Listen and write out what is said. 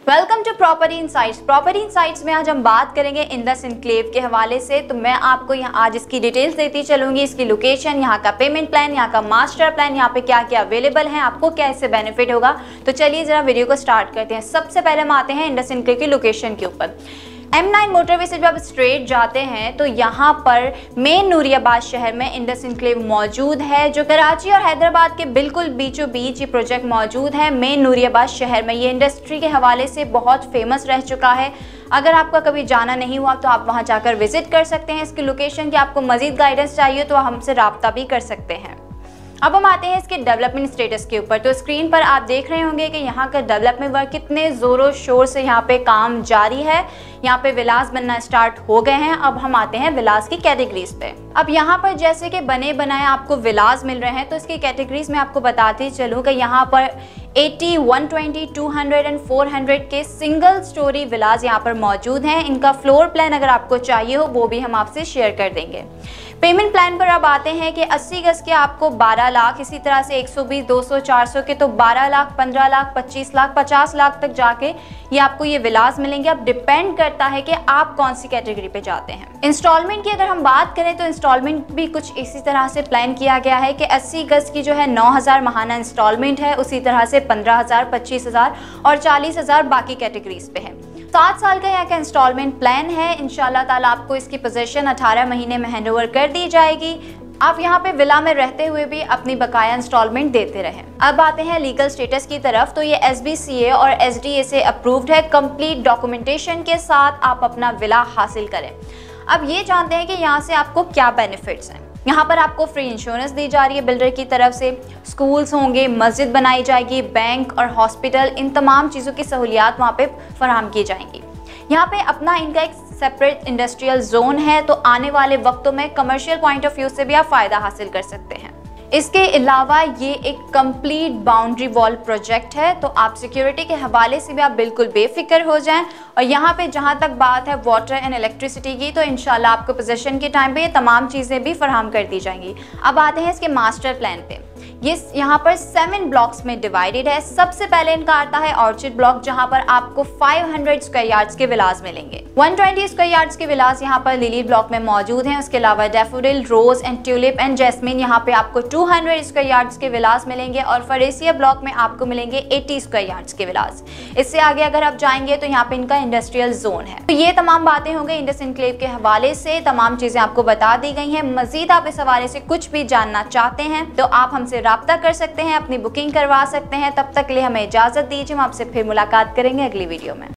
Welcome to property insights. Property insights में आज हम बात करेंगे इंडस इनक्लेव के हवाले से। तो मैं आपको यहाँ आज इसकी डिटेल्स देती चलूंगी, इसकी लोकेशन, यहाँ का पेमेंट प्लान, यहाँ का मास्टर प्लान, यहाँ पे क्या क्या अवेलेबल है, आपको क्या इससे बेनिफिट होगा। तो चलिए जरा वीडियो को स्टार्ट करते हैं। सबसे पहले हम आते हैं इंडस इनक्लेव की लोकेशन के ऊपर। M9 मोटरवे से जब आप स्ट्रेट जाते हैं तो यहाँ पर मेन नूरियाबाद शहर में इंडस इनक्लेव मौजूद है, जो कराची और हैदराबाद के बिल्कुल बीचों बीच ये प्रोजेक्ट मौजूद है। मेन नूरियाबाद शहर में ये इंडस्ट्री के हवाले से बहुत फेमस रह चुका है। अगर आपका कभी जाना नहीं हुआ तो आप वहाँ जाकर विजिट कर सकते हैं। इसकी लोकेशन की आपको मज़ीद गाइडेंस चाहिए तो हमसे रब्ता भी कर सकते हैं। अब हम आते हैं इसके डेवलपमेंट स्टेटस के ऊपर। तो स्क्रीन पर आप देख रहे होंगे कि यहाँ का डेवलपमेंट वर्क कितने ज़ोरों शोर से यहाँ पे काम जारी है। यहाँ पे विलास बनना स्टार्ट हो गए हैं। अब हम आते हैं विलास की कैटेगरीज पे। अब यहाँ पर जैसे कि बने बनाए आपको विलास मिल रहे हैं, तो इसकी कैटेगरीज में आपको बताती चलूँ कि यहाँ पर 80, 120, 200 एंड 400 के सिंगल स्टोरी विलास यहाँ पर मौजूद हैं। इनका फ्लोर प्लान अगर आपको चाहिए हो वो भी हम आपसे शेयर कर देंगे। पेमेंट प्लान पर अब आते हैं कि 80 गज के आपको 12 लाख, इसी तरह से 120, 200, 400 के तो 12 लाख, 15 लाख, 25 लाख, 50 लाख तक जाके ये आपको ये विलास मिलेंगे। अब डिपेंड करता है कि आप कौन सी कैटेगरी पे जाते हैं। इंस्टॉलमेंट की अगर हम बात करें तो इंस्टॉलमेंट भी कुछ इसी तरह से प्लान किया गया है कि 80 गज की जो है 9,000 माहाना इंस्टॉलमेंट है, उसी तरह से 15,000, 25,000 और 40,000 बाकी कैटेगरीज पे है। 7 साल का यहाँ का इंस्टॉलमेंट प्लान है। इंशाल्लाह ताला आपको इसकी पोजीशन 18 महीने में हैंडओवर कर दी जाएगी। आप यहाँ पे विला में रहते हुए भी अपनी बकाया इंस्टॉलमेंट देते रहें। अब आते हैं लीगल स्टेटस की तरफ। तो ये SBCA और SDA से अप्रूव्ड है। कंप्लीट डॉक्यूमेंटेशन के साथ आप अपना विला हासिल करें। अब ये जानते हैं कि यहाँ से आपको क्या बेनिफिट्स हैं। यहाँ पर आपको फ्री इंश्योरेंस दी जा रही है बिल्डर की तरफ से, स्कूल्स होंगे, मस्जिद बनाई जाएगी, बैंक और हॉस्पिटल, इन तमाम चीज़ों की सहूलियात वहाँ पे फराहम की जाएंगी। यहाँ पे अपना इनका एक सेपरेट इंडस्ट्रियल जोन है, तो आने वाले वक्तों में कमर्शियल पॉइंट ऑफ व्यू से भी आप फ़ायदा हासिल कर सकते हैं। इसके अलावा ये एक कंप्लीट बाउंड्री वॉल प्रोजेक्ट है, तो आप सिक्योरिटी के हवाले से भी आप बिल्कुल बेफिक्र हो जाएं। और यहाँ पे जहाँ तक बात है वाटर एंड इलेक्ट्रिसिटी की, तो इंशाल्लाह आपको पोजीशन के टाइम पे ये तमाम चीज़ें भी फराहम कर दी जाएंगी। अब आते हैं इसके मास्टर प्लान पे। ये यहाँ पर 7 ब्लॉक्स में डिवाइडेड है। सबसे पहले इनका आता है ऑर्चिड ब्लॉक, जहाँ पर आपको 500 स्क्वायर यार्ड्स के विलास मिलेंगे। 120 स्क्वायर यार्ड्स के विलास यहाँ पर लिली ब्लॉक में मौजूद हैं। उसके अलावा daffodil, rose and tulip and jasmine, यहाँ पे आपको 200 स्क्वायर यार्ड्स के विलास मिलेंगे। और फरेसिया ब्लॉक में आपको मिलेंगे 80 स्क्वायर यार्ड्स के विलास। इससे आगे अगर आप जाएंगे तो यहाँ पे इनका इंडस्ट्रियल जोन है। तो ये तमाम बातें होंगी इंडस इनक्लेव के हवाले से। तमाम चीजें आपको बता दी गई हैं। मजीद आप इस हवाले से कुछ भी जानना चाहते हैं तो आप हमसे राब्ता कर सकते हैं, अपनी बुकिंग करवा सकते हैं। तब तक के लिए हमें इजाजत दीजिए। हम आपसे फिर मुलाकात करेंगे अगली वीडियो में।